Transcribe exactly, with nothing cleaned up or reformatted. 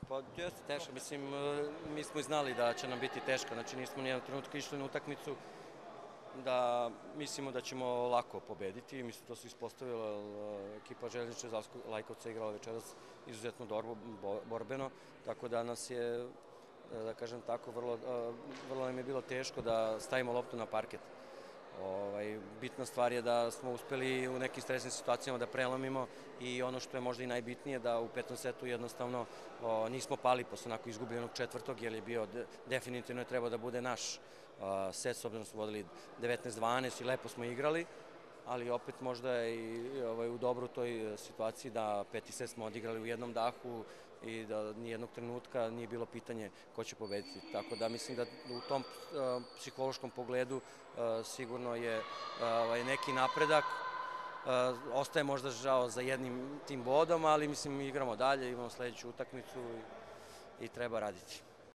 Pa jeste teško, mislim, mi smo i znali da će nam biti teško, znači nismo nijednog trenutka išli na utakmicu da mislimo da ćemo lako pobediti, mislim to su ispostavila ekipa Željezničke Lajkovca igrala večeras izuzetno dobro, borbeno, tako da nas je, da kažem tako, vrlo nam je bilo teško da stavimo loptu na parket. Bitna stvar je da smo uspeli u nekim stresnim situacijama da prelomimo i ono što je možda i najbitnije da u petom setu jednostavno nismo pali posle onako izgubljenog četvrtog jer je bio definitivno je trebao da bude naš set s obzirom da smo vodili devetnaest dvanaest i lepo smo igrali, ali opet možda je i u dobru toj situaciji da peti set smo odigrali u jednom dahu i da nijednog trenutka nije bilo pitanje ko će pobediti. Tako da mislim da u tom psihološkom pogledu sigurno je neki napredak. Ostaje možda žao za jednim tim bodom, ali mislim igramo dalje, imamo sledeću utakmicu i treba raditi.